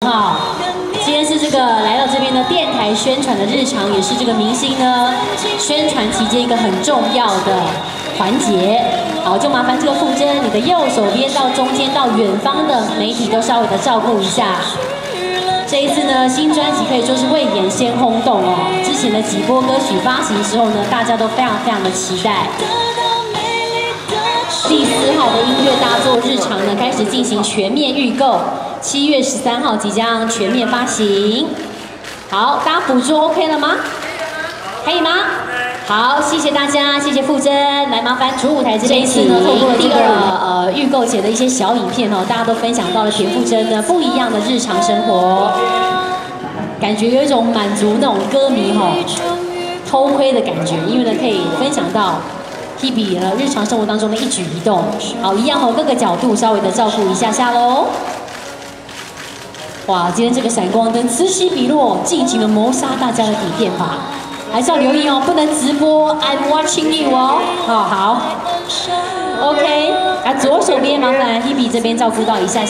好，今天是这个来到这边的电台宣传的日常，也是这个明星呢宣传期间一个很重要的环节。好，就麻烦这个傅真，你的右手边到中间到远方的媒体都稍微的照顾一下。这一次呢，新专辑可以说是未演先轰动哦。之前的几波歌曲发行之后呢，大家都非常的期待。第4号的音乐大作日常呢，开始进行全面预购，7月13号即将全面发行。好，大家捕捉 OK 了吗？可以吗？好，谢谢大家，谢谢傅真，来麻烦主舞台这边。这一次呢，透过了这个预购前的一些小影片哦，大家都分享到了田馥甄的不一样的日常生活，感觉有一种满足那种歌迷偷窥的感觉，因为呢可以分享到 Hebe 日常生活当中的一举一动。好，一样各个角度稍微的照顾一下下喽。哇，今天这个闪光灯此起彼落，尽情的谋杀大家的底片吧。还是要留意哦，不能直播 ，I'm watching you 哦。好 ，OK， 左手边麻烦 Hebe 这边照顾到一下。